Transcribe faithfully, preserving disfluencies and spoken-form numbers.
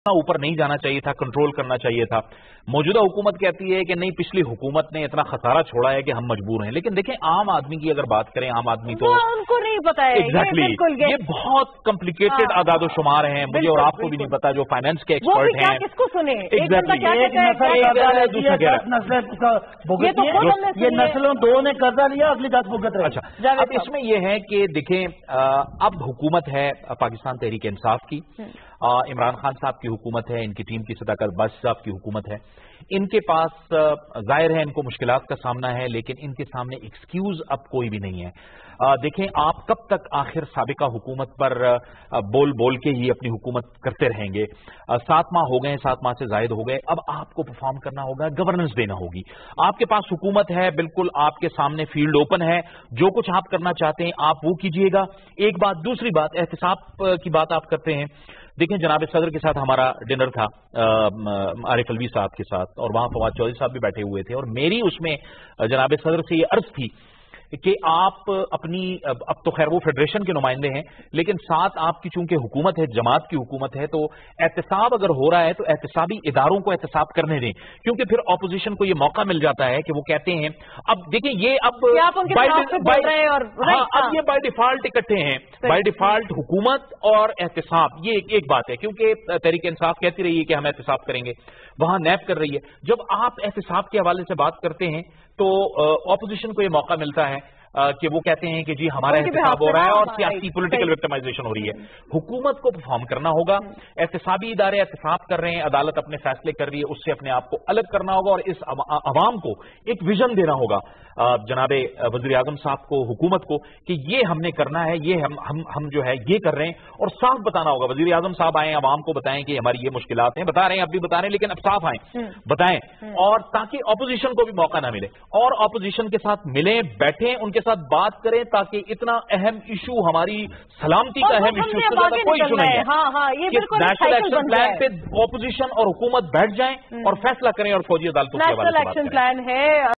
ऊपर नहीं जाना चाहिए था, कंट्रोल करना चाहिए था। मौजूदा हुकूमत कहती है कि नहीं, पिछली हुकूमत ने इतना खसारा छोड़ा है कि हम मजबूर हैं। लेकिन देखें, आम आदमी की अगर बात करें, आम आदमी तो उनको नहीं पता है। एग्जैक्टली exactly, ये, ये बहुत कॉम्प्लिकेटेड आदादो शुमार हैं, मुझे और आपको भी नहीं पता, जो फाइनेंस के एक्सपर्ट हैं। किसको सुने? एग्जैक्टली, ये नस्लों दो ने कर्जा लिया, अगली दस भुगत रहे। अच्छा, अब इसमें यह है कि देखें, अब हुकूमत है पाकिस्तान तहरीक इंसाफ की, इमरान खान साहब की हुकूमत है, इनकी टीम की सदाकत बाशी साहब की हुकूमत है। इनके पास जाहिर है इनको मुश्किलात का सामना है, लेकिन इनके सामने एक्सक्यूज अब कोई भी नहीं है। आ, देखें, आप कब तक आखिर साबिका हुकूमत पर आ, बोल बोल के ही अपनी हुकूमत करते रहेंगे? आ, सात माह हो गए, सात माह से जायद हो गए, अब आपको परफॉर्म करना होगा, गवर्नेंस देना होगी। आपके पास हुकूमत है, बिल्कुल आपके सामने फील्ड ओपन है, जो कुछ आप करना चाहते हैं आप वो कीजिएगा। एक बात। दूसरी बात, एहतिसाब की बात आप करते हैं। देखें, जनाब सदर के साथ हमारा डिनर था, आरिफ अलवी साहब के साथ, और वहां फवाद चौधरी साहब भी बैठे हुए थे, और मेरी उसमें जनाब सदर से ये अर्ज थी कि आप अपनी, अब तो खैर वो फेडरेशन के नुमाइंदे हैं, लेकिन साथ आपकी चूंकि हुकूमत है, जमात की हुकूमत है, तो एहतिसाब अगर हो रहा है तो एहतिसाबी इदारों को एहतिसाब करने दें, क्योंकि फिर ऑपोजिशन को ये मौका मिल जाता है कि वो कहते हैं, अब देखिए ये अब बाय बाय डिफॉल्ट इकट्ठे हैं, बाय डिफॉल्ट हुकूमत और एहतिसाब, ये एक, एक बात है, क्योंकि तहरीक इंसाफ कहती रही है कि हम एहतिसाब करेंगे, वहां नैब कर रही है। जब आप एहतिसाब के हवाले से बात करते हैं तो ऑपोजिशन को ये मौका मिलता है कि वो कहते हैं कि जी हमारा एहतिसाब हो रहा है और सियासी पॉलिटिकल विक्टिमाइजेशन हो रही है। हुकूमत को परफॉर्म करना होगा, एहतिसाबी इदारे एहतिसाब कर रहे हैं, अदालत अपने फैसले कर रही है, उससे अपने आप को अलग करना होगा और इस अवाम को एक विजन देना होगा, जनाबे वज़ीर आज़म साहब को, हुकूमत को, कि ये हमने करना है, ये हम हम हम जो है ये कर रहे हैं, और साफ बताना होगा। वज़ीर आज़म साहब आए, अवाम को बताएं कि हमारी ये मुश्किलात हैं, बता रहे हैं, अब भी बता रहे हैं, लेकिन अब साफ आए, बताएं, और ताकि ऑपोजिशन को भी मौका ना मिले, और ऑपोजिशन के साथ मिलें, बैठें, उनके साथ बात करें, ताकि इतना अहम इशू, हमारी सलामती का अहम इशू, उससे ज्यादा कोई इशू नहीं है। हाँ, हाँ, ये नेशनल एक्शन प्लान पे ऑपोजिशन और हुकूमत बैठ जाएं और फैसला करें और फौजी अदालतों के हवाले से बात करें। नेशनल एक्शन प्लान है।